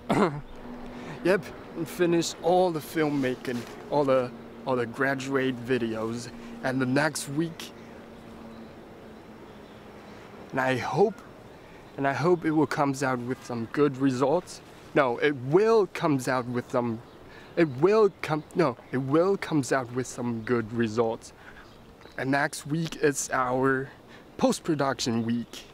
Yep, and finish all the filmmaking, all the graduate videos, and the next week. And I hope it will comes out with some good results. No, it will comes out with some. It will comes out with some good results. And next week is our post-production week.